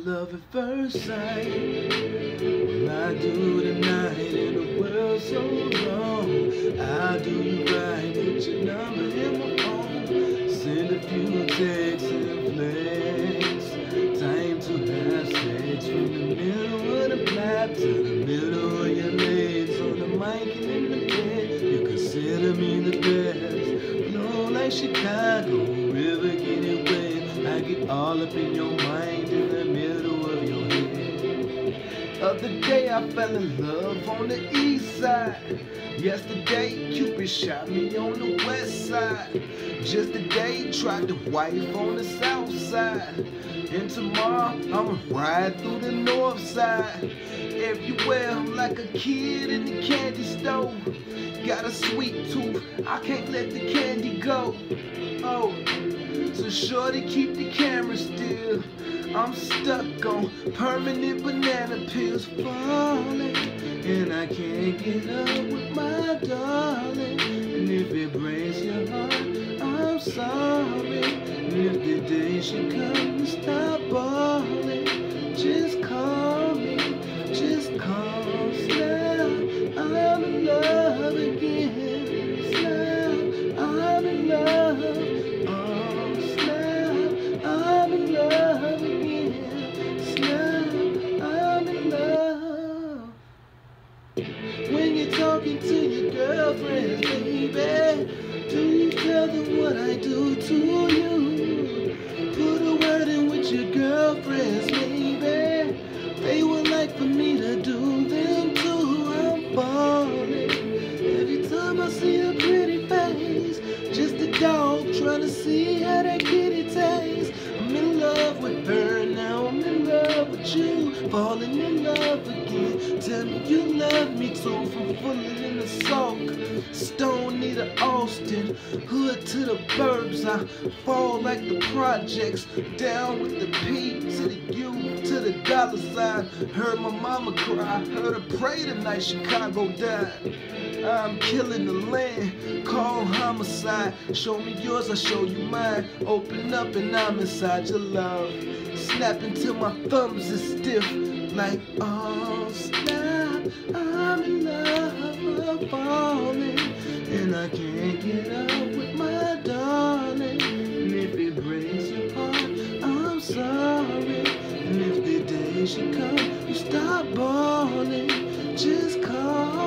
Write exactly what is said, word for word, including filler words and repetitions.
love at first sight. Well, I do tonight in a world so long. I'll do you right, put your number in my phone. Send a few texts and flex. Time to have sex from the middle of the plap to the middle of your legs. On the mic and in the bed, you consider me the best. Blow like Chicago, river getting wet. I get all up in your mind, in the middle of your head. Other day I fell in love on the east side. Yesterday Cupid shot me on the west side. Just today tried to wife on the south side. And tomorrow I'ma ride through the north side. Everywhere I'm like a kid in the candy store. Got a sweet tooth, I can't let the candy go. Oh, so shorty keep the camera still. I'm stuck on permanent banana peels falling, and I can't get up with my darling. And if it breaks your heart, I'm sorry. And if the day should come, you stop balling, just call me, just call. Snap, I'm in love again. Snap, I'm in love. Oh, snap, I'm in love again. Snap, I'm in love. When you're talking to your girlfriends, baby, do you tell them what I do to you? Put a word in with your girlfriends, maybe. They would like for me to do them too. I'm falling every time I see a pretty face. Just a dog trying to see how that kitty tastes. I'm in love with her now, I'm in love with you. Falling in love again. Tell me you love me too. From Fulton in the Sauk, Stone near Austin, hood to the burbs. I fall like the projects, down with the P to the U to the dollar sign. Heard my mama cry, heard her pray tonight Chicago died. I'm killing the land, call homicide. Show me yours, I show you mine. Open up and I'm inside your love. Snapping till my thumbs is stiff. Like, oh snap, I'm in love, falling, and I can't get up with my darling. And if it breaks your heart, I'm sorry. And if the day should come, you stop balling, just call.